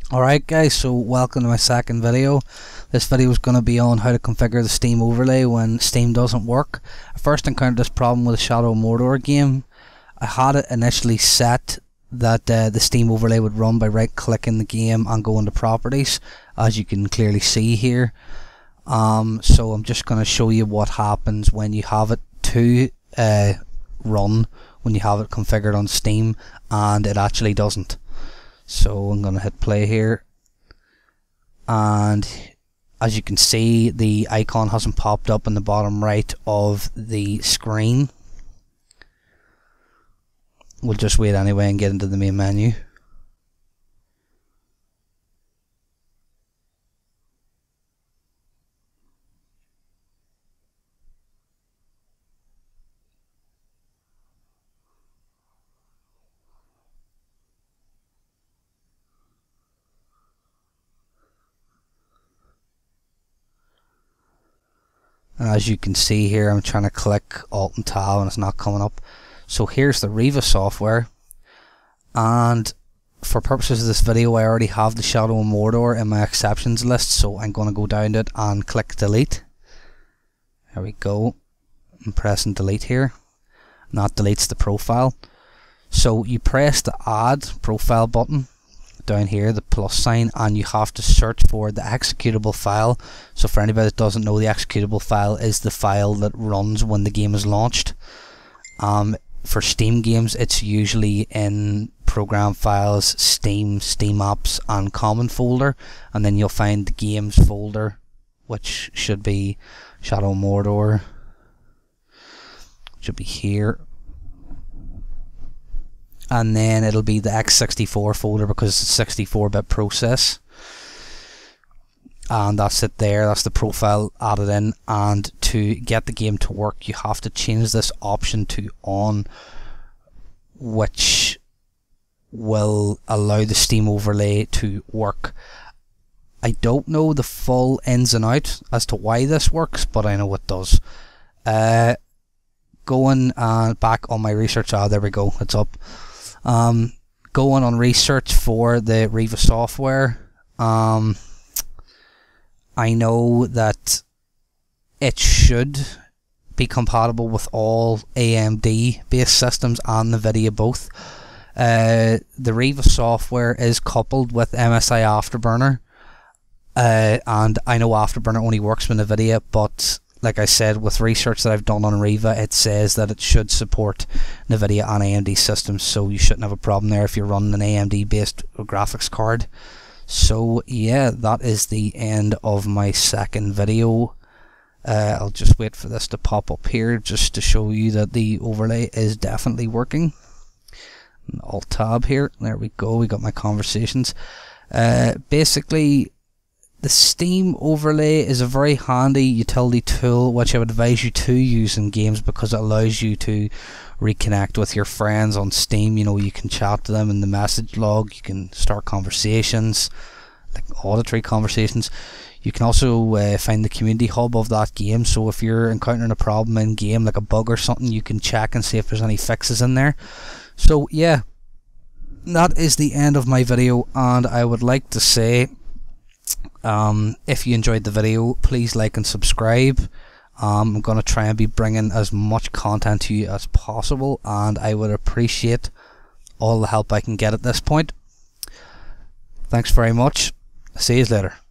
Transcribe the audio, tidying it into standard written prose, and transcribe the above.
Alright guys, so welcome to my second video. This video is going to be on how to configure the Steam overlay when Steam doesn't work. I first encountered this problem with a Shadow of Mordor game. I had it initially set that the Steam overlay would run by right clicking the game and go into properties, as you can clearly see here. So I'm just going to show you what happens when you have it to run, when you have it configured on Steam and it actually doesn't. So I'm going to hit play here, and as you can see, the icon hasn't popped up in the bottom right of the screen. We'll just wait anyway and get into the main menu. And as you can see here, I'm trying to click Alt and Tab and it's not coming up. So here's the Riva software, and for purposes of this video I already have the Shadow of Mordor in my exceptions list, so I'm going to go down to it and click delete. There we go. I'm pressing delete here, and that deletes the profile. So you press the add profile button down here, the plus sign, and you have to search for the executable file. So for anybody that doesn't know, the executable file is the file that runs when the game is launched. For Steam games it's usually in program files, Steam, Steam apps and common folder, and then you'll find the games folder, which should be Shadow of Mordor, should be here. And then it'll be the x64 folder because it's a 64-bit process, and that's it there. That's the profile added in. And to get the game to work, you have to change this option to on, which will allow the Steam overlay to work. I don't know the full ins and out as to why this works, but I know it does. Going back on my research, there we go, it's up. Going on research for the Riva software, I know that it should be compatible with all AMD based systems and NVIDIA both. The Riva software is coupled with MSI Afterburner, and I know Afterburner only works with NVIDIA, but like I said, with research that I've done on Riva, it says that it should support NVIDIA and AMD systems, so you shouldn't have a problem there if you're running an AMD based graphics card. So yeah, that is the end of my second video. I'll just wait for this to pop up here just to show you that the overlay is definitely working. Alt tab here, there we go, we got my conversations. Basically, the Steam overlay is a very handy utility tool which I would advise you to use in games because it allows you to reconnect with your friends on Steam. You know, you can chat to them in the message log, you can start conversations, like auditory conversations. You can also find the community hub of that game, so if you're encountering a problem in game, like a bug or something, you can check and see if there's any fixes in there. So yeah, that is the end of my video, and I would like to say, if you enjoyed the video, please like and subscribe. I'm going to try and be bringing as much content to you as possible, and I would appreciate all the help I can get at this point. Thanks very much. See you later.